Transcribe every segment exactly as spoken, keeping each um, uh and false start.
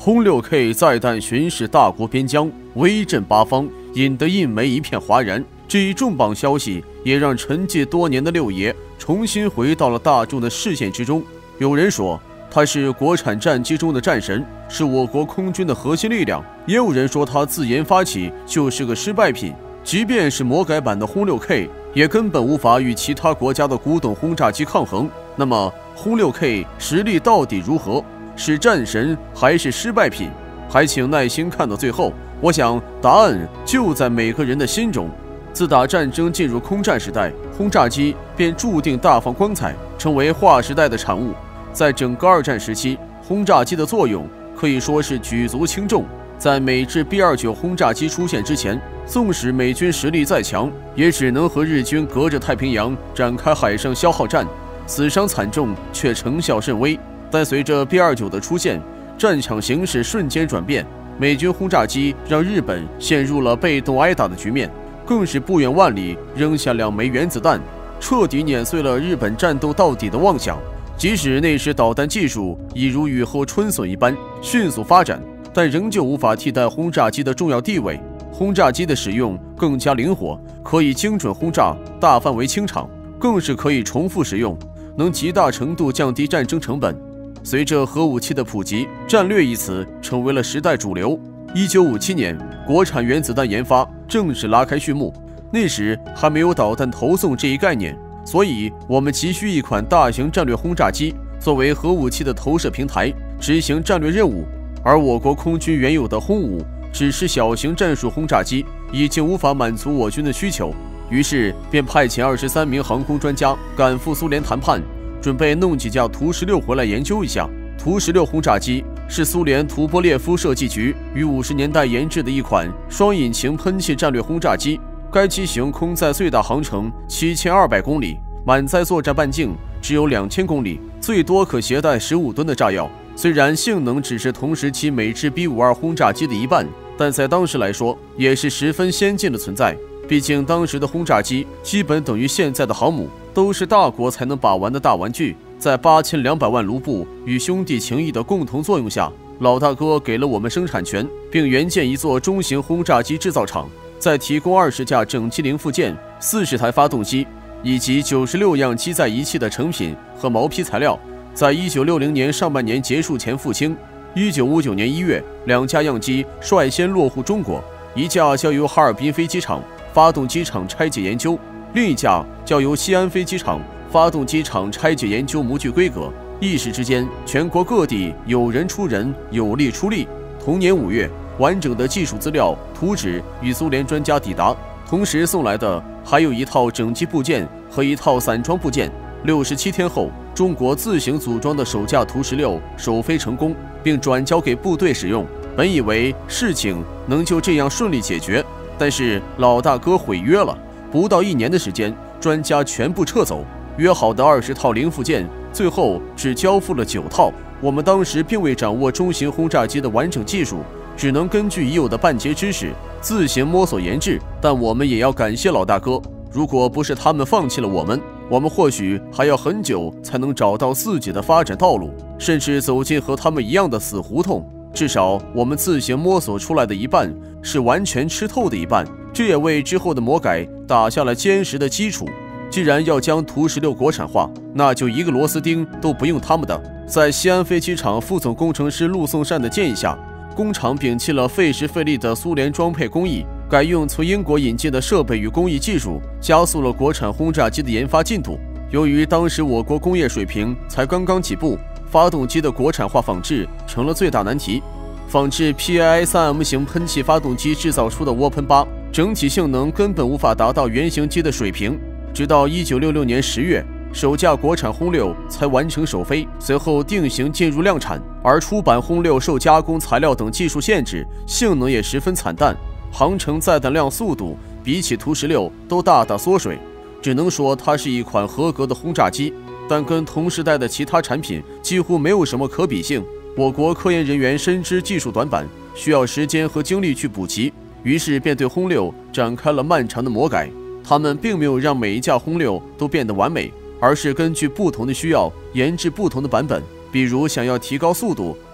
轰 六 K 载弹巡视大国边疆，威震八方，引得印媒一片哗然。这一重磅消息也让沉寂多年的六爷重新回到了大众的视线之中。有人说他是国产战机中的战神，是我国空军的核心力量；也有人说他自研发起就是个失败品。即便是魔改版的轰 六 K， 也根本无法与其他国家的古董轰炸机抗衡。那么轰 六 K 实力到底如何？是战神还是失败品？还请耐心看到最后。我想答案就在每个人的心中。自打战争进入空战时代，轰炸机便注定大放光彩，成为划时代的产物。在整个二战时期，轰炸机的作用可以说是举足轻重。在美制 B 二十九 轰炸机出现之前，纵使美军实力再强，也只能和日军隔着太平洋展开海上消耗战，死伤惨重，却成效甚微。但随着 B 二十九 的出现，战场形势瞬间转变，美军轰炸机让日本陷入了被动挨打的局面，更是不远万里扔下两枚原子弹，彻底碾碎了日本战斗到底的妄想。即使那时导弹技术已如雨后春笋一般迅速发展，但仍旧无法替代轰炸机的重要地位。轰炸机的使用更加灵活，可以精准轰炸、大范围清场，更是可以重复使用，能极大程度降低战争成本。随着核武器的普及，战略一词成为了时代主流。一九五七年，国产原子弹研发正式拉开序幕。那时还没有导弹投送这一概念，所以我们急需一款大型战略轰炸机作为核武器的投射平台，执行战略任务。而我国空军原有的轰五只是小型战术轰炸机，已经无法满足我军的需求，于是便派遣二十三名航空专家赶赴苏联谈判，准备弄几架图十六回来研究一下。图十六轰炸机是苏联图波列夫设计局于五十年代研制的一款双引擎喷气战略轰炸机，该机型空载最大航程七千二百公里，满载作战半径只有两千公里，最多可携带十五吨的炸药。虽然性能只是同时期美制 B 五十二 轰炸机的一半，但在当时来说也是十分先进的存在。毕竟当时的轰炸机基本等于现在的航母，都是大国才能把玩的大玩具。在八千两百万卢布与兄弟情谊的共同作用下，老大哥给了我们生产权，并援建一座中型轰炸机制造厂，再提供二十架整机零附件、四十台发动机以及九十六样机载仪器的成品和毛坯材料。在一九六零年上半年结束前付清。一九五九年一月，两架样机率先落户中国，一架交由哈尔滨飞机场发动机厂拆解研究，另一架交由西安飞机场发动机厂拆解研究模具规格。一时之间，全国各地有人出人，有力出力。同年五月，完整的技术资料、图纸与苏联专家抵达，同时送来的还有一套整机部件和一套散装部件。六十七天后，中国自行组装的首架图十六首飞成功，并转交给部队使用。本以为事情能就这样顺利解决，但是老大哥毁约了。不到一年的时间，专家全部撤走，约好的二十套零附件，最后只交付了九套。我们当时并未掌握中型轰炸机的完整技术，只能根据已有的半截知识自行摸索研制。但我们也要感谢老大哥，如果不是他们放弃了我们，我们或许还要很久才能找到自己的发展道路，甚至走进和他们一样的死胡同。至少我们自行摸索出来的一半是完全吃透的一半，这也为之后的魔改打下了坚实的基础。既然要将图十六国产化，那就一个螺丝钉都不用他们的。在西安飞机场副总工程师陆颂善的建议下，工厂摒弃了费时费力的苏联装配工艺，改用从英国引进的设备与工艺技术，加速了国产轰炸机的研发进度。由于当时我国工业水平才刚刚起步，发动机的国产化仿制成了最大难题。仿制 P A I 三 M 型喷气发动机制造出的涡喷八，整体性能根本无法达到原型机的水平。直到一九六六年十月，首架国产轰六才完成首飞，随后定型进入量产。而出版轰六受加工材料等技术限制，性能也十分惨淡，航程、载弹量、速度比起图十六都大大缩水。只能说它是一款合格的轰炸机，但跟同时代的其他产品几乎没有什么可比性。我国科研人员深知技术短板，需要时间和精力去补齐，于是便对轰六展开了漫长的魔改。他们并没有让每一架轰六都变得完美，而是根据不同的需要研制不同的版本。比如想要提高速度，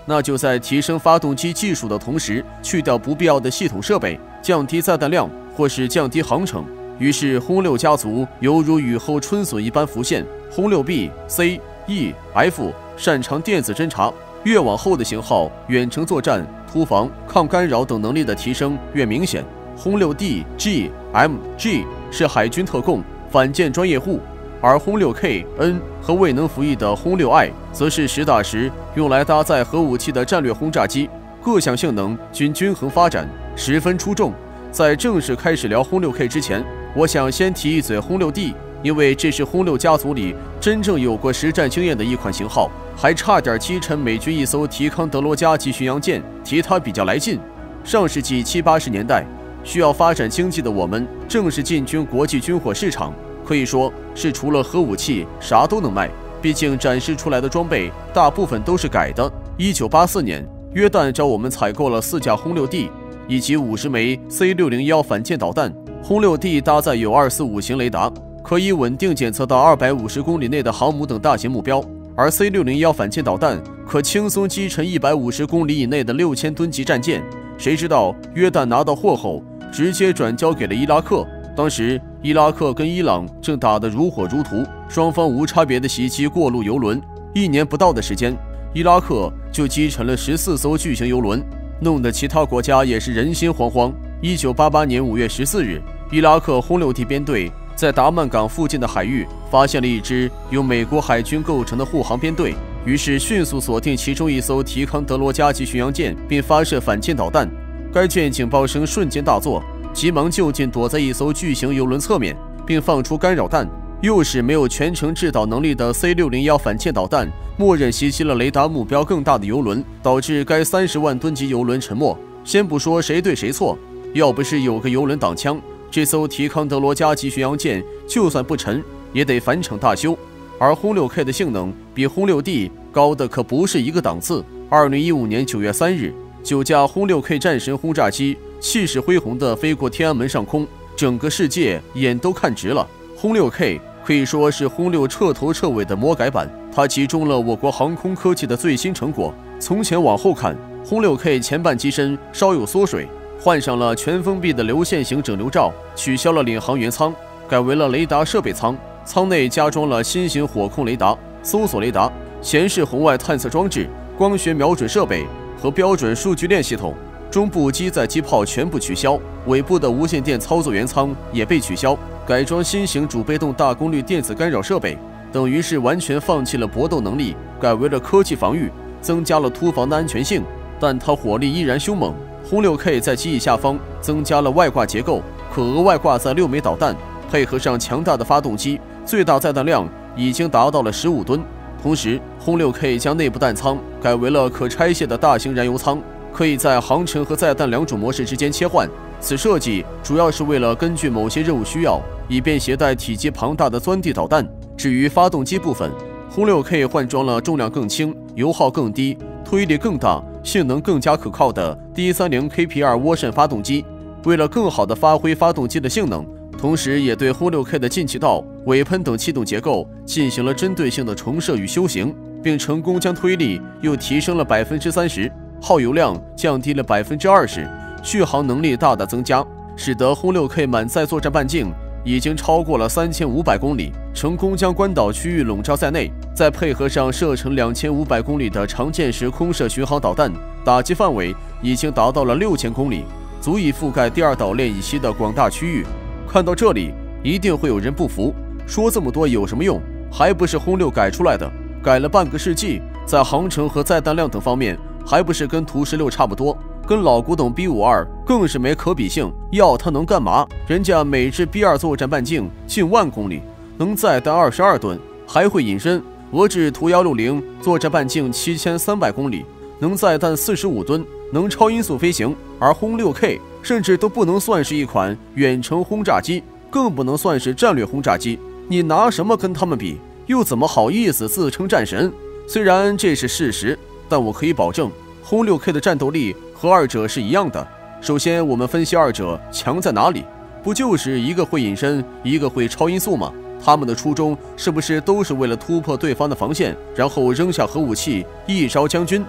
那就在提升发动机技术的同时，去掉不必要的系统设备，降低载弹量或是降低航程。于是轰六家族犹如雨后春笋一般浮现。轰六 B、C、E、F 擅长电子侦察，越往后的型号，远程作战、突防、抗干扰等能力的提升越明显。轰六 D、G、M、G 是海军特供、反舰专业户，而轰六 K、N 和未能服役的轰六 I 则是实打实用来搭载核武器的战略轰炸机，各项性能均均衡发展，十分出众。在正式开始聊轰六 K 之前，我想先提一嘴轰六 D， 因为这是轰六家族里真正有过实战经验的一款型号，还差点击沉美军一艘提康德罗加级巡洋舰，提它比较来劲。上世纪七八十年代，需要发展经济的我们，正是进军国际军火市场，可以说是除了核武器啥都能卖。毕竟展示出来的装备大部分都是改的。一九八四年，约旦找我们采购了四架轰六 D 以及五十枚 C 六零一 反舰导弹。轰六 D 搭载有二四五型雷达，可以稳定检测到二百五十公里内的航母等大型目标，而 C 六零一 反舰导弹可轻松击沉一百五十公里以内的六千吨级战舰。谁知道约旦拿到货后，直接转交给了伊拉克。当时伊拉克跟伊朗正打得如火如荼，双方无差别的袭击过路油轮。一年不到的时间，伊拉克就击沉了十四艘巨型油轮，弄得其他国家也是人心惶惶。一九八八年五月十四日，伊拉克轰六 D 编队在达曼港附近的海域发现了一支由美国海军构成的护航编队，于是迅速锁定其中一艘提康德罗加级巡洋舰，并发射反舰导弹。该舰警报声瞬间大作，急忙就近躲在一艘巨型油轮侧面，并放出干扰弹，诱使没有全程制导能力的 C 六零一 反舰导弹默认袭击了雷达目标更大的油轮，导致该三十万吨级油轮沉没。先不说谁对谁错，要不是有个油轮挡枪，这艘提康德罗加级巡洋舰就算不沉，也得返厂大修。而轰六 K 的性能比轰六 D 高的可不是一个档次。二零一五年九月三日，九架轰六 K 战神轰炸机气势恢宏地飞过天安门上空，整个世界眼都看直了。轰六 K 可以说是轰六彻头彻尾的魔改版，它集中了我国航空科技的最新成果。从前往后看，轰六 K 前半机身稍有缩水，换上了全封闭的流线型整流罩，取消了领航员舱，改为了雷达设备舱。舱内加装了新型火控雷达、搜索雷达、前视红外探测装置、光学瞄准设备和标准数据链系统。中部机载机炮全部取消，尾部的无线电操作员舱也被取消，改装新型主被动大功率电子干扰设备，等于是完全放弃了搏斗能力，改为了科技防御，增加了突防的安全性，但它火力依然凶猛。轰六 K 在机翼下方增加了外挂结构，可额外挂载六枚导弹，配合上强大的发动机，最大载弹量已经达到了十五吨。同时，轰六 K 将内部弹舱改为了可拆卸的大型燃油舱，可以在航程和载弹两种模式之间切换。此设计主要是为了根据某些任务需要，以便携带体积庞大的钻地导弹。至于发动机部分，轰六 K 换装了重量更轻、油耗更低、推力更大、性能更加可靠的 D 三十 K P 二 涡扇发动机。为了更好地发挥发动机的性能，同时也对轰六 K 的进气道、尾喷等气动结构进行了针对性的重设与修形，并成功将推力又提升了 百分之三十， 耗油量降低了 百分之二十， 续航能力大大增加，使得轰六 K 满载作战半径已经超过了三千五百公里，成功将关岛区域笼罩在内。再配合上射程两千五百公里的长箭式空射巡航导弹，打击范围已经达到了六千公里，足以覆盖第二岛链以西的广大区域。看到这里，一定会有人不服，说这么多有什么用？还不是轰六改出来的，改了半个世纪，在航程和载弹量等方面，还不是跟图十六差不多？跟老古董 B 五十二 更是没可比性，要它能干嘛？人家每支 B 二 作战半径近万公里，能载弹二十二吨，还会隐身。俄制图一六零作战半径七千三百公里，能载弹四十五吨，能超音速飞行。而轰六 K 甚至都不能算是一款远程轰炸机，更不能算是战略轰炸机。你拿什么跟他们比？又怎么好意思自称战神？虽然这是事实，但我可以保证，轰六 K 的战斗力和二者是一样的。首先，我们分析二者强在哪里，不就是一个会隐身，一个会超音速吗？他们的初衷是不是都是为了突破对方的防线，然后扔下核武器一招将军？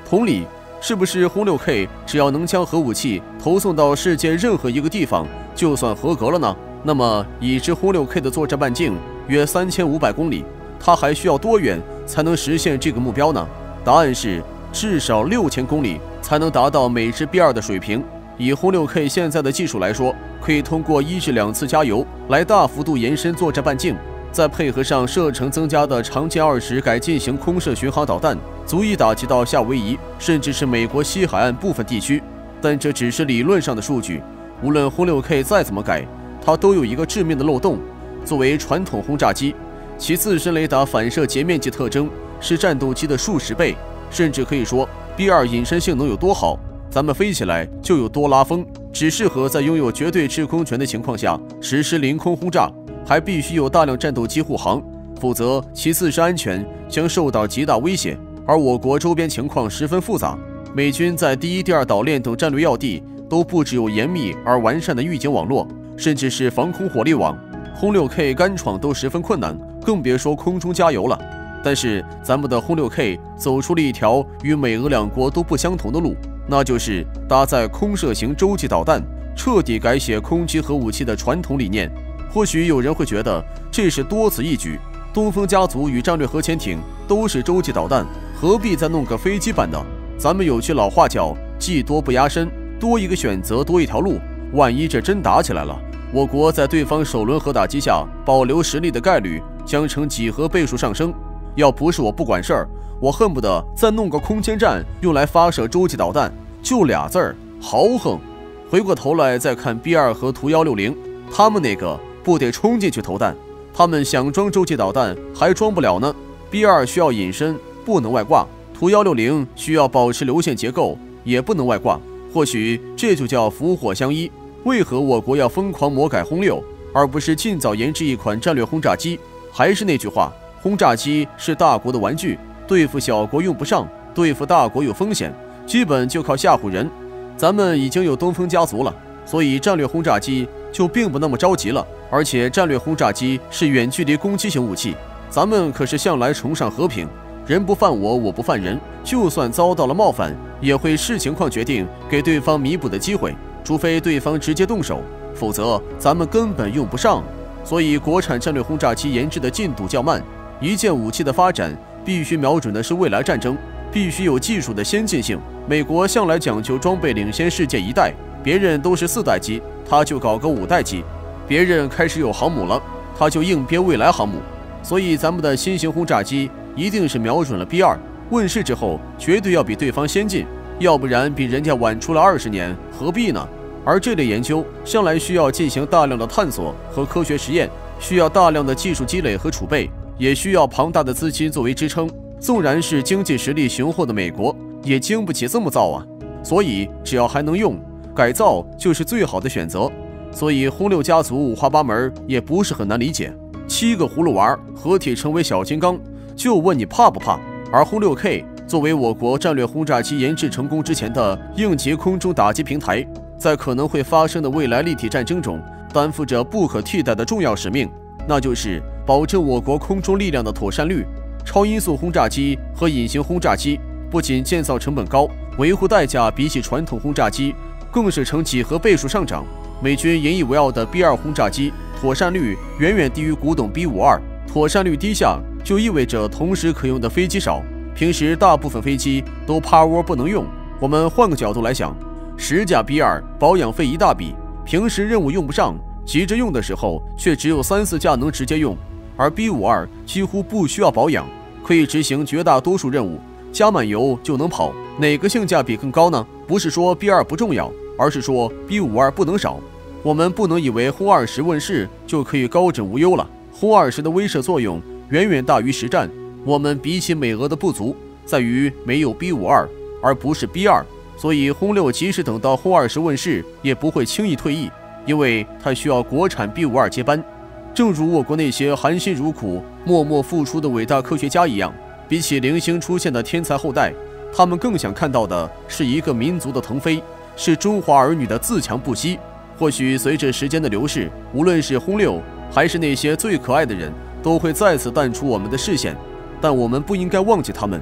同理，是不是轰六 K 只要能将核武器投送到世界任何一个地方，就算合格了呢？那么，已知轰六 K 的作战半径约三千五百公里，它还需要多远才能实现这个目标呢？答案是至少六千公里才能达到美制 B 二的水平。以轰六 K 现在的技术来说，可以通过一至两次加油来大幅度延伸作战半径，再配合上射程增加的长剑二十改进型空射巡航导弹，足以打击到夏威夷，甚至是美国西海岸部分地区。但这只是理论上的数据，无论轰六 K 再怎么改，它都有一个致命的漏洞。作为传统轰炸机，其自身雷达反射截面积特征是战斗机的数十倍，甚至可以说 B 二隐身性能有多好，咱们飞起来就有多拉风，只适合在拥有绝对制空权的情况下实施凌空轰炸，还必须有大量战斗机护航，否则其自身安全将受到极大威胁。而我国周边情况十分复杂，美军在第一、第二岛链等战略要地都布置有严密而完善的预警网络，甚至是防空火力网，轰六 K 干闯都十分困难，更别说空中加油了。但是咱们的轰六 K 走出了一条与美俄两国都不相同的路，那就是搭载空射型洲际导弹，彻底改写空击核武器的传统理念。或许有人会觉得这是多此一举，东风家族与战略核潜艇都是洲际导弹，何必再弄个飞机版的？咱们有句老话叫技多不压身，多一个选择多一条路，万一这真打起来了，我国在对方首轮核打击下保留实力的概率将呈几何倍数上升。要不是我不管事儿，我恨不得再弄个空间站用来发射洲际导弹，就俩字儿豪横。回过头来再看 B 二和图一六零，他们那个不得冲进去投弹，他们想装洲际导弹还装不了呢。 B 二需要隐身，不能外挂，图一六零需要保持流线结构，也不能外挂。或许这就叫福祸相依。为何我国要疯狂魔改轰六，而不是尽早研制一款战略轰炸机？还是那句话，轰炸机是大国的玩具，对付小国用不上，对付大国有风险，基本就靠吓唬人。咱们已经有东风家族了，所以战略轰炸机就并不那么着急了。而且战略轰炸机是远距离攻击型武器，咱们可是向来崇尚和平，人不犯我，我不犯人，就算遭到了冒犯，也会视情况决定给对方弥补的机会，除非对方直接动手，否则咱们根本用不上。所以国产战略轰炸机研制的进度较慢，一件武器的发展必须瞄准的是未来战争，必须有技术的先进性。美国向来讲究装备领先世界一代，别人都是四代机，他就搞个五代机；别人开始有航母了，他就硬编未来航母。所以咱们的新型轰炸机一定是瞄准了 B 二，问世之后绝对要比对方先进，要不然比人家晚出了二十年，何必呢？而这类研究向来需要进行大量的探索和科学实验，需要大量的技术积累和储备，也需要庞大的资金作为支撑。纵然是经济实力雄厚的美国，也经不起这么造啊。所以只要还能用，改造就是最好的选择。所以轰六家族五花八门，也不是很难理解。七个葫芦娃合体成为小金刚，就问你怕不怕？而轰六 K 作为我国战略轰炸机研制成功之前的应急空中打击平台，在可能会发生的未来立体战争中，担负着不可替代的重要使命，那就是保证我国空中力量的妥善率。超音速轰炸机和隐形轰炸机不仅建造成本高，维护代价比起传统轰炸机更是呈几何倍数上涨。美军引以为傲的 B 二轰炸机妥善率远远低于古董 B 五十二，妥善率低下就意味着同时可用的飞机少，平时大部分飞机都趴窝不能用。我们换个角度来想，十架 B 二保养费一大笔，平时任务用不上，急着用的时候却只有三四架能直接用，而 B 五十二几乎不需要保养，可以执行绝大多数任务，加满油就能跑，哪个性价比更高呢？不是说 B 二不重要，而是说 B 五十二不能少。我们不能以为轰二十问世就可以高枕无忧了，轰二十的威慑作用远远大于实战。我们比起美俄的不足在于没有 B 五十二，而不是 B 二，所以轰六即使等到轰二十问世也不会轻易退役，因为它需要国产 B 五十二接班。正如我国那些含辛茹苦默默付出的伟大科学家一样，比起零星出现的天才后代，他们更想看到的是一个民族的腾飞，是中华儿女的自强不息。或许随着时间的流逝，无论是轰六还是那些最可爱的人，都会再次淡出我们的视线，但我们不应该忘记他们。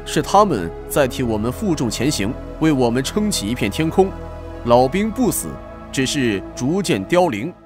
是他们在替我们负重前行，为我们撑起一片天空。老兵不死，只是逐渐凋零。